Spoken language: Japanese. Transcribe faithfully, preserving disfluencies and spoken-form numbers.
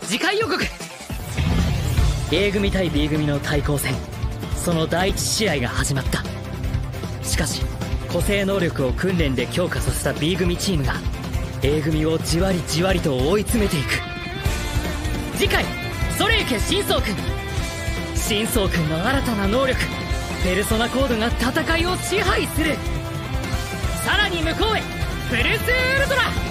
次回予告。 A 組対 B 組の対抗戦、その第一試合が始まった。しかし個性能力を訓練で強化させた B 組チームが A 組をじわりじわりと追い詰めていく。次回それゆけ真相くん。真相くんの新たな能力ペルソナコードが戦いを支配する。さらに向こうへプルスウルトラ。